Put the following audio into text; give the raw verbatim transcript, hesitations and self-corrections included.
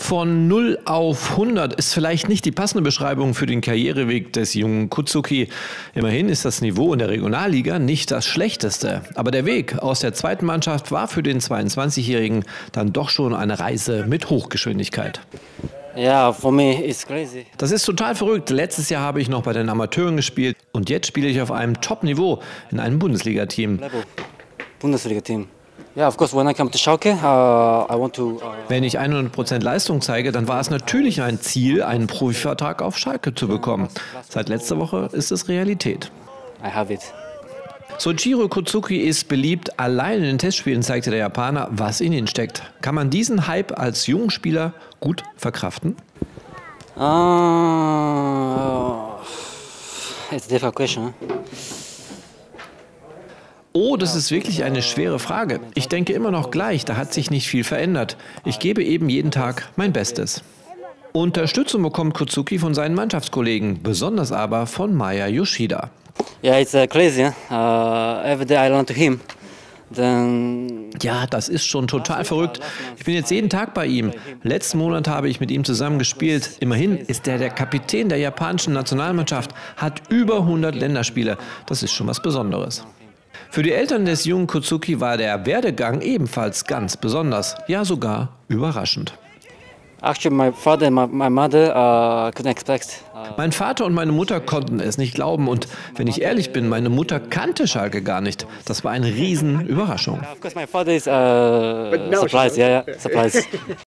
Von null auf hundert ist vielleicht nicht die passende Beschreibung für den Karriereweg des jungen Kuzuki. Immerhin ist das Niveau in der Regionalliga nicht das schlechteste. Aber der Weg aus der zweiten Mannschaft war für den zweiundzwanzigjährigen dann doch schon eine Reise mit Hochgeschwindigkeit. Ja, for me it's crazy. Das ist total verrückt. Letztes Jahr habe ich noch bei den Amateuren gespielt und jetzt spiele ich auf einem Top-Niveau in einem Bundesliga-Team. Bundesliga-Team. Yeah, of course, when I come to Schalke, uh, I want to. Uh Wenn ich hundert Prozent Leistung zeige, dann war es natürlich ein Ziel, einen Profivertrag auf Schalke zu bekommen. Seit letzter Woche ist es Realität. I have it. Sojiro Kuzuki ist beliebt. Allein in den Testspielen zeigte der Japaner, was in ihm steckt. Kann man diesen Hype als junger Spieler gut verkraften? Uh, it's a difficult question. Oh, das ist wirklich eine schwere Frage. Ich denke immer noch gleich, da hat sich nicht viel verändert. Ich gebe eben jeden Tag mein Bestes. Unterstützung bekommt Kuzuki von seinen Mannschaftskollegen, besonders aber von Maya Yoshida. Yeah, it's uh, crazy. Uh, every day I learn to him. Then ja, das ist schon total verrückt. Ich bin jetzt jeden Tag bei ihm. Letzten Monat habe ich mit ihm zusammen gespielt. Immerhin ist er der Kapitän der japanischen Nationalmannschaft, hat über hundert Länderspiele. Das ist schon was Besonderes. Für die Eltern des jungen Kuzuki war der Werdegang ebenfalls ganz besonders, ja sogar überraschend. Actually, my father and my, my mother uh, couldn't expect. Uh, mein Vater und meine Mutter konnten es nicht glauben und wenn ich ehrlich bin, meine Mutter kannte Schalke gar nicht. Das war eine riesen Überraschung. Of course, my father is uh, surprised. Yeah, yeah, surprised.